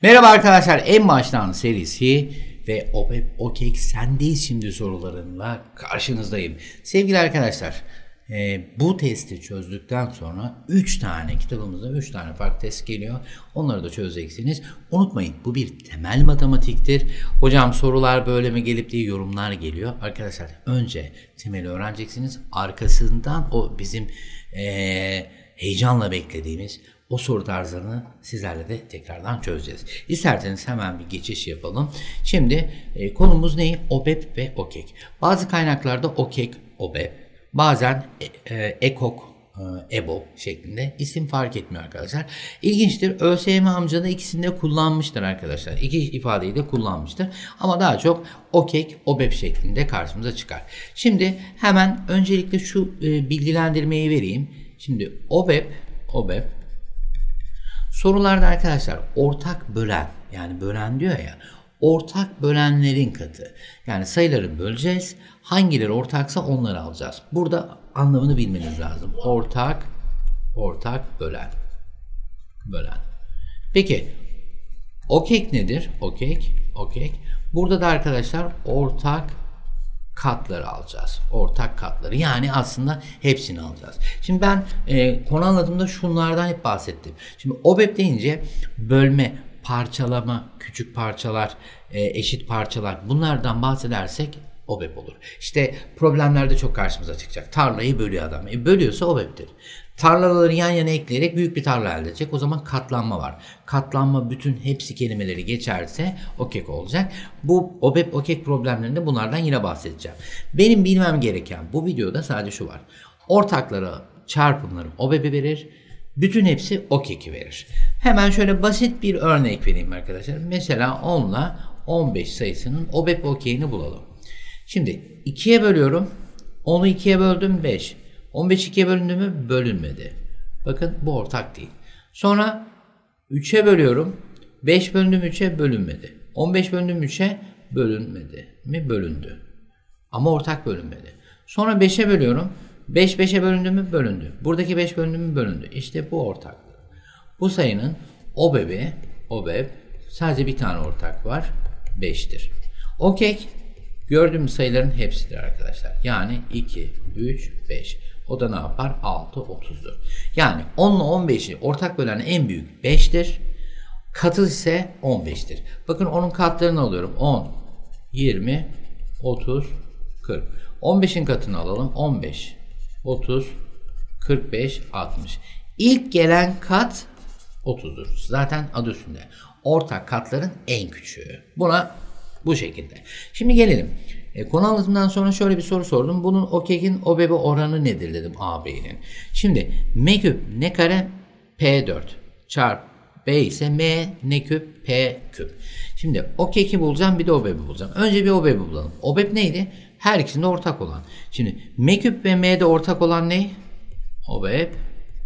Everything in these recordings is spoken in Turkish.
Merhaba arkadaşlar, en baştan serisi ve OKEK sendeyiz şimdi sorularımla karşınızdayım. Sevgili arkadaşlar, bu testi çözdükten sonra 3 tane kitabımızda 3 tane farklı test geliyor. Onları da çözeceksiniz. Unutmayın, bu bir temel matematiktir. Hocam sorular böyle mi gelip diye yorumlar geliyor. Arkadaşlar önce temeli öğreneceksiniz. Arkasından o bizim heyecanla beklediğimiz o soru tarzlarını sizlerle de tekrardan çözeceğiz. İsterseniz hemen bir geçiş yapalım. Şimdi konumuz ne? OBEP ve OKEK. Bazı kaynaklarda OKEK, OBEP, bazen EKOK, EBOB şeklinde isim fark etmiyor arkadaşlar. İlginçtir. ÖSYM amcada ikisini de kullanmıştır arkadaşlar. İki ifadeyi de kullanmıştır. Ama daha çok OKEK, OBEP şeklinde karşımıza çıkar. Şimdi hemen öncelikle şu bilgilendirmeyi vereyim. Şimdi OBEP sorularda arkadaşlar ortak bölen, yani bölen diyor ya, ortak bölenlerin katı. Yani sayıları böleceğiz. Hangileri ortaksa onları alacağız. Burada anlamını bilmeniz lazım. Ortak bölen. Peki OKEK nedir? OKEK. Burada da arkadaşlar ortak katları alacağız. Ortak katları. Yani aslında hepsini alacağız. Şimdi ben konu anlatımında şunlardan hep bahsettim. Şimdi OBEP deyince bölme, parçalama, küçük parçalar, eşit parçalar, bunlardan bahsedersek OBEP olur. İşte problemlerde çok karşımıza çıkacak. Tarlayı bölüyor adam. Bölüyorsa OBEP'tir. Tarlaları yan yana ekleyerek büyük bir tarla elde edecek. O zaman katlanma var. Katlanma bütün hepsi kelimeleri geçerse OKEK olacak. Bu OBEP, OKEK problemlerinde bunlardan yine bahsedeceğim. Benim bilmem gereken bu videoda sadece şu var. Ortakları, çarpımları OBEP'i verir. Bütün hepsi OKEK'i verir. Hemen şöyle basit bir örnek vereyim arkadaşlar. Mesela 10 ile 15 sayısının OBEP, OKEK'ini bulalım. Şimdi 2'ye bölüyorum. 10'u 2'ye böldüm 5. 15 2'ye bölündü mü? Bölünmedi. Bakın bu ortak değil. Sonra 3'e bölüyorum. 5 bölündüm 3'e bölünmedi. 15 bölündüm 3'e bölünmedi mi? Bölündü. Ama ortak bölünmedi. Sonra 5'e bölüyorum. 5 5'e bölündü mü? Bölündü. Buradaki 5 bölündü mü? Bölündü. İşte bu ortaklık. Bu sayının OBEP sadece bir tane ortak var. 5'tir. OKEK gördüğümüz sayıların hepsidir arkadaşlar. Yani 2, 3, 5. O da ne yapar? 6, 30'dur. Yani 10 ile 15'i ortak bölen en büyük 5'tir. Katı ise 15'tir. Bakın onun katlarını alıyorum. 10, 20, 30, 40. 15'in katını alalım. 15, 30, 45, 60. İlk gelen kat 30'dur. Zaten adı üstünde. Ortak katların en küçüğü. Buna bu şekilde. Şimdi gelelim. Konu anlatımından sonra şöyle bir soru sordum. Bunun OKEK'in OBEP'e oranı nedir dedim AB'nin. Şimdi M küp ne kare P4 çarp B ise M ne küp P küp. Şimdi OKEK'i bulacağım, bir de OBEP'i bulacağım. Önce bir OBEP'i bulalım. OBEP neydi? Her ikisinde ortak olan. Şimdi M küp ve M'de ortak olan ne? OBEP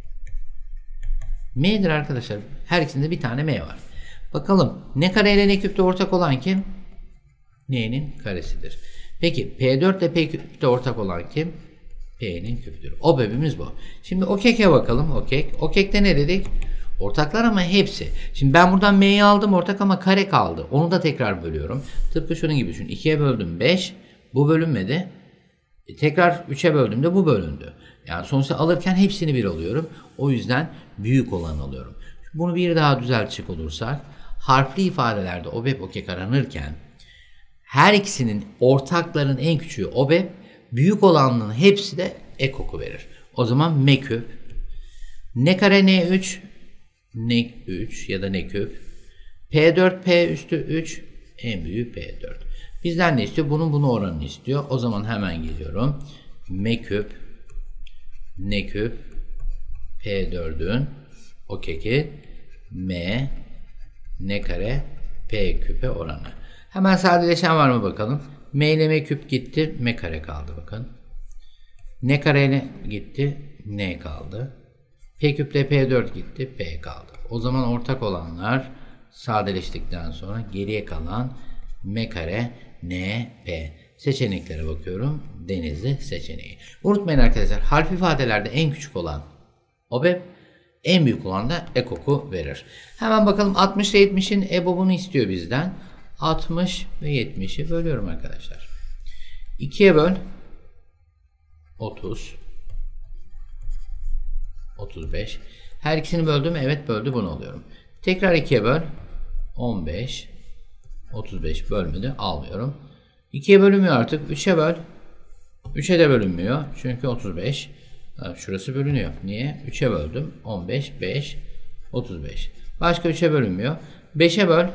M'dir arkadaşlar. Her ikisinde bir tane M var. Bakalım ne kare ile ne küpte ortak olan kim? N'nin karesidir. Peki P4 ile P küpte ortak olan kim? P'nin küpüdür. OBEP'imiz bu. Şimdi OKEK'e bakalım. OKEK'te ne dedik? Ortaklar ama hepsi. Şimdi ben buradan M'yi aldım ortak ama kare kaldı. Onu da tekrar bölüyorum. Tıpkı şunun gibi düşün. 2'ye böldüm 5. Bu bölünmedi. Tekrar 3'e böldüğümde bu bölündü. Yani sonuçta alırken hepsini bir alıyorum. O yüzden büyük olanı alıyorum. Bunu bir daha düzeltecek olursak harfli ifadelerde OBEP, OKEK aranırken her ikisinin ortakların en küçüğü OBEP, büyük olanların hepsi de EKOK'u verir. O zaman M küp, ne kare N3, N3 ya da ne küp, P4 P üstü 3, en büyüğü P4. Bizden ne istiyor? Bunun oranını istiyor. O zaman hemen geliyorum. M küp, ne küp, P4'ün OKEK'in M, ne kare, P küpe oranı. Hemen sadeleşen var mı bakalım. M ile M küp gitti. M kare kaldı bakın. N kare ile gitti. N kaldı. P küp ile P4 gitti. P kaldı. O zaman ortak olanlar sadeleştikten sonra geriye kalan M kare, N, P. Seçeneklere bakıyorum. Denizli seçeneği. Unutmayın arkadaşlar, harf ifadelerde en küçük olan OBEP, En büyük olan da EKOK'u verir. Hemen bakalım 60 ile 70'in EBOB'unu istiyor bizden. 60 ve 70'i bölüyorum arkadaşlar. 2'ye böl. 30. 35. Her ikisini böldüm. Evet böldü, bunu alıyorum. Tekrar 2'ye böl. 15. 35 bölmedi, almıyorum. 2'ye bölünmüyor artık. 3'e böl. 3'e de bölünmüyor. Çünkü 35. Şurası bölünüyor. Niye? 3'e böldüm. 15, 5, 35. Başka 3'e bölünmüyor. 5'e böl.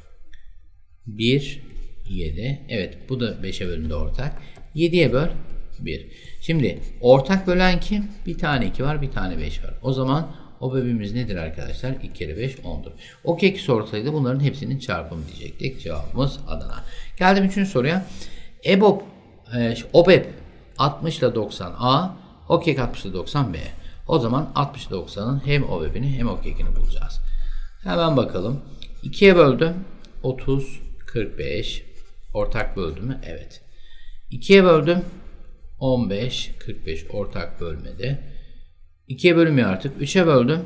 1, 7. Evet, bu da 5'e bölündü ortak. 7'ye böl. 1. Şimdi ortak bölen kim? Bir tane 2 var, bir tane 5 var. O zaman OBEB'imiz nedir arkadaşlar? 2 kere 5 10'dur. OKEK sorsaydı bunların hepsinin çarpımı diyecektik. Cevabımız Adana. Geldim 3. soruya. OBEB 60 ile 90 A, OKEK 60 ile 90 B. O zaman 60 ile 90'ın hem OBEB'ini hem OKEK'ini bulacağız. Hemen bakalım. 2'ye böldüm. 30, 45. Ortak böldü mü? Evet. 2'ye böldüm. 15, 45 ortak bölmedi. 2'ye bölünmüyor artık. 3'e böldüm.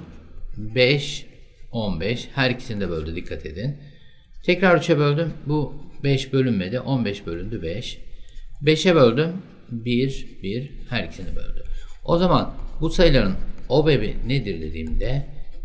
5, 15. Her ikisini de böldü. Dikkat edin. Tekrar 3'e böldüm. Bu 5 bölünmedi. 15 bölündü 5. 5'e böldüm. 1, 1. Her ikisini böldü. O zaman bu sayıların OBEB'i nedir dediğimde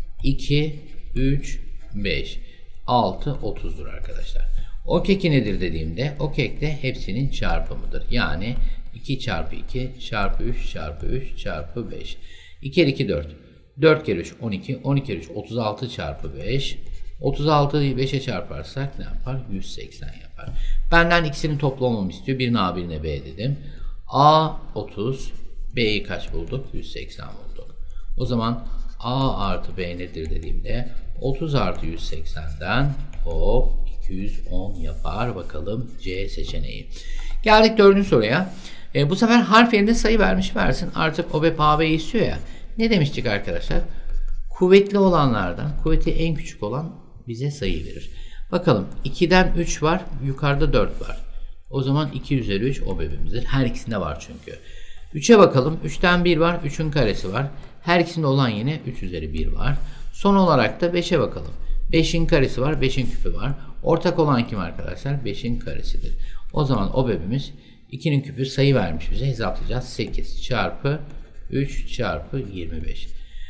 2, 3, 5, 6, 30'dur arkadaşlar. OKEK'i nedir dediğimde OKEK de hepsinin çarpımıdır. Yani 2 çarpı 2 çarpı 3 çarpı 3 çarpı 5. 2 kere 2 4. 4 kere 3 12. 12 kere 3 36 çarpı 5. 36'yı 5'e çarparsak ne yapar? 180 yapar. Benden ikisinin toplamını istiyor. Birine A birine B dedim. A 30. B'yi kaç bulduk? 180 bulduk. O zaman A artı B nedir dediğimde 30 artı 180'den hop 210 yapar. Bakalım C seçeneği. Geldik 4. soruya. Bu sefer harf yerine sayı versin. Artık OBEB AB'yi istiyor ya. Ne demiştik arkadaşlar? Kuvvetli olanlardan, kuvveti en küçük olan bize sayı verir. Bakalım 2'den 3 var. Yukarıda 4 var. O zaman 2 üzeri 3 OBEB'imizdir. Her ikisinde var çünkü. 3'e bakalım. 3'ten 1 var. 3'ün karesi var. Her ikisinde olan yine 3 üzeri 1 var. Son olarak da 5'e bakalım. 5'in karesi var. 5'in küpü var. Ortak olan kim arkadaşlar? 5'in karesidir. O zaman OBEB'imiz 2'nin küpü sayı vermiş bize. Hesaplayacağız. 8 çarpı 3 çarpı 25.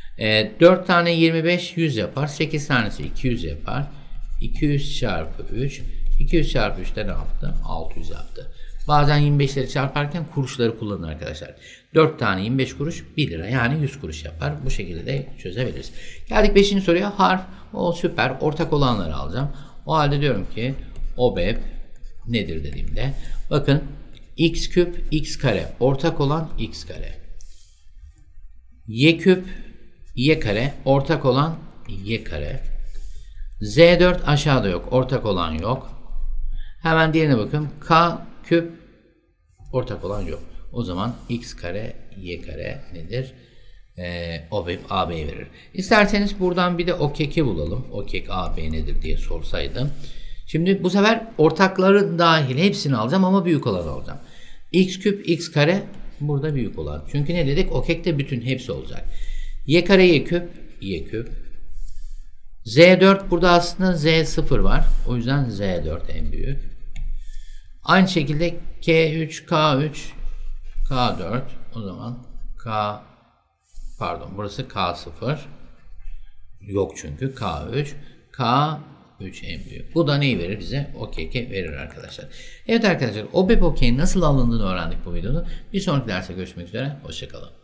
4 tane 25 100 yapar. 8 tanesi 200 yapar. 200 çarpı 3. 200 çarpı 3'te ne yaptı? 600 yaptı. Bazen 25'leri çarparken kuruşları kullanın arkadaşlar. 4 tane 25 kuruş 1 lira, yani 100 kuruş yapar. Bu şekilde de çözebiliriz. Geldik 5. soruya. Harf. O süper. Ortak olanları alacağım. O halde diyorum ki OBEB nedir dediğimde. Bakın x küp x kare. Ortak olan x kare. Y küp y kare. Ortak olan y kare. Z4 aşağıda yok. Ortak olan yok. Hemen diğerine bakın. K küp ortak olan yok. O zaman x kare y kare nedir? OBEB AB'yi verir. İsterseniz buradan bir de OKEK'i bulalım. OKEK AB nedir diye sorsaydım. Şimdi bu sefer ortakları dahil hepsini alacağım ama büyük olanı alacağım. X küp x kare burada büyük olan. Çünkü ne dedik? OKEK'te bütün hepsi olacak. Y kare y küp y küp. Z4 burada aslında Z0 var. O yüzden Z4 en büyük. Aynı şekilde K3 K3 K4. O zaman burası K0. Yok çünkü K3 K3 en büyük. Bu da neyi verir bize? OKEK'i verir arkadaşlar. Evet arkadaşlar, OBEB OKEK'in nasıl alındığını öğrendik bu videoda. Bir sonraki derste görüşmek üzere. Hoşçakalın.